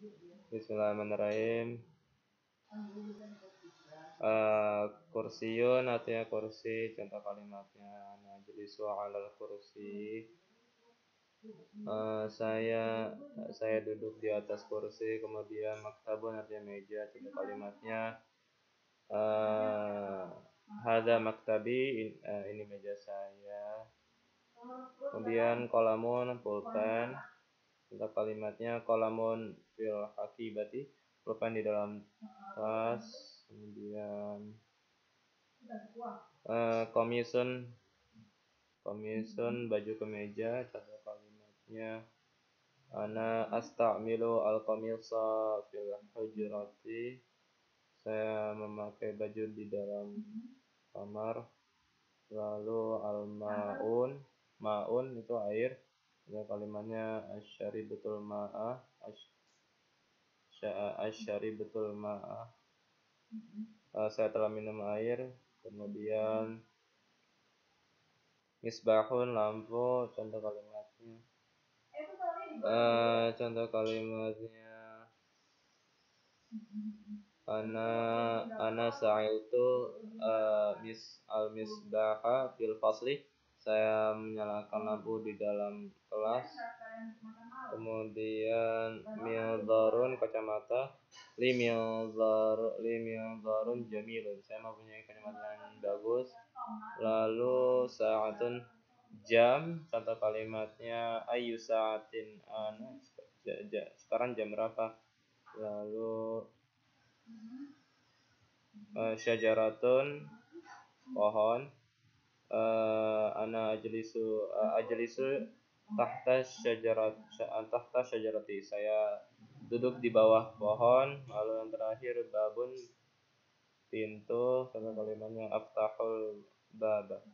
Bismillahirrahmanirrahim. Kursiyun artinya kursi, contoh kalimatnya najlisu 'alal kursi. Saya duduk di atas kursi. Kemudian maktabun artinya meja, contoh kalimatnya hadza maktabi, ini meja saya. Kemudian qalamun pulpen, contoh kalimatnya qalamun fil hakibati, pulpen di dalam tas. Kemudian komisun baju kemeja, contoh kalimatnya ana asta'milu al-qamisa fil hujrati, saya memakai baju di dalam kamar. Lalu maun itu air, contoh kalimatnya asyaribatul ma'ah, asyaribatul ma'ah, saya telah minum air. Kemudian misbahun lampu, contoh kalimatnya ana sa'iltu al-misbaha fil fasli, saya menyalakan lampu di dalam kelas. Kemudian mildharun kacamata, li mildharun jamilun, saya mempunyai kacamata yang bagus. Lalu sa'atun jam, contoh kalimatnya ayu sa'atin ana, sekarang jam berapa. Lalu syajaratun pohon, ana ajlisu tahta syajarati, saya duduk di bawah pohon. Lalu yang terakhir babun pintu, contoh kalimatnya aftahul baba.